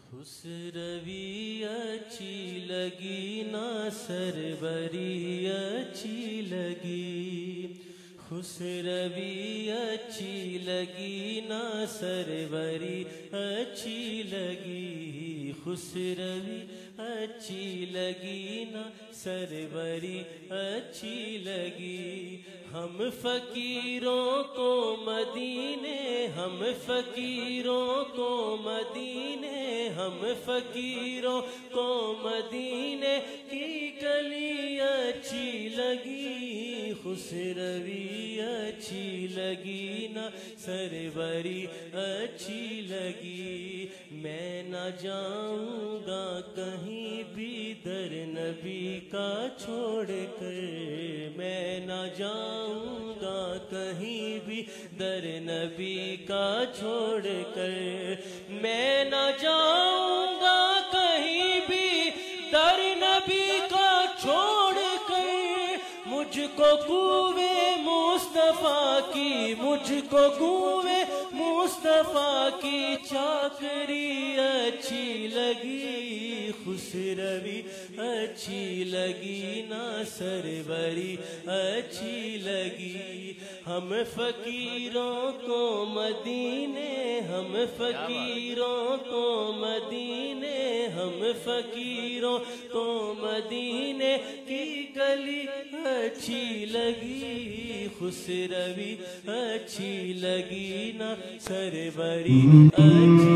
خسروی اچھی لگی نا سروری اچھی لگی، خسروی اچھی لگی نا سروری اچھی لگی، خسروی اچھی لگی نا سروری اچھی لگی۔ ہم فقیروں کو مدینے، ہم فقیروں کو مدینے، ہم فقیروں کو مدینے کی گلی اچھی لگی، خسروی اچھی لگی نا سروری اچھی لگی۔ میں نہ جاؤں گا کہیں بھی در نبی کا چھوڑ کر، میں نہ جاؤں گا کہیں بھی در نبی کا چھوڑ کر، میں نہ جاؤں گا کہیں بھی در نبی کا چھوڑ کر۔ مجھ کو کوے مصطفیٰ کی، مجھ کو کوے مصطفیٰ کی چاکری اچھی لگی، خسروی اچھی لگی نا سروری اچھی لگی۔ ہم فقیروں کو مدینے، ہم فقیروں کو مدینے، ہم فقیروں کو مدینے کی گلی اچھی لگی، خسروی اچھی لگی نا سروری اچھی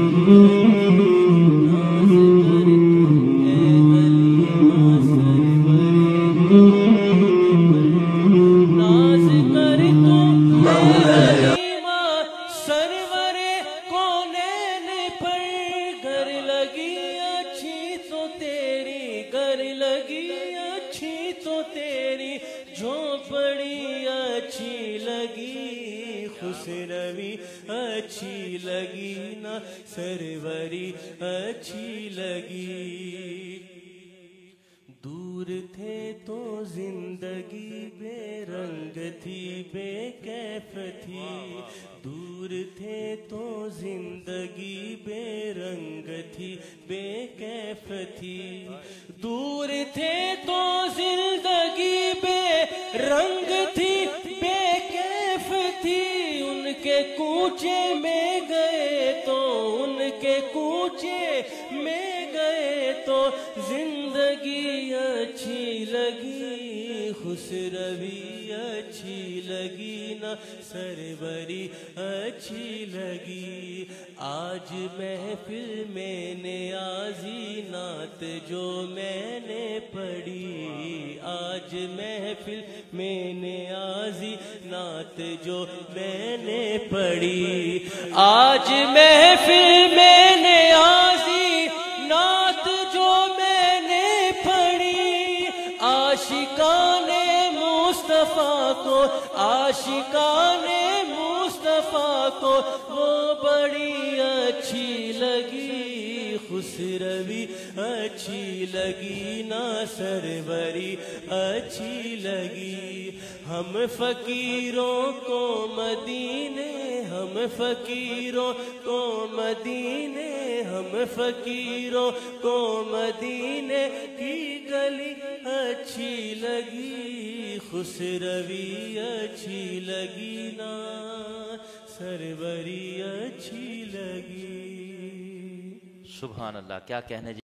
جھونپڑی اچھی لگی، خسروی اچھی لگی نا سروری اچھی لگی۔ دور تھے تو زندگی بے رنگ تھی، بے کیف تھی، دور تھے تو زندگی بے رنگ تھی، بے کیف تھی، دور تھے تو زندگی بے رنگ تھی، بے کیف تھی۔ ان کے کوچے میں گئے تو، ان کے کوچے میں گئے تو زندگی اچھی لگی، خسروی اچھی لگی نا سروری اچھی لگی۔ آج محفل میں نیازی نعت جو میں نے پڑھی، آج محفل میں نیازی نعت جو میں نے پڑھی، آج محفل میں نیازی نعت جو میں نے پڑھی، عاشقان مصطفیٰ کو، عاشقان مصطفیٰ کو وہ بڑی اچھی لگی، خسروی اچھی لگی نا سروری اچھی لگی۔ ہم فقیروں کو مدینے، ہم فقیروں کو مدینے، ہم فقیروں کو مدینے کی گلی اچھی لگی، خسروی اچھی لگی نا سروری اچھی لگی۔ سبحان اللہ، کیا کہنے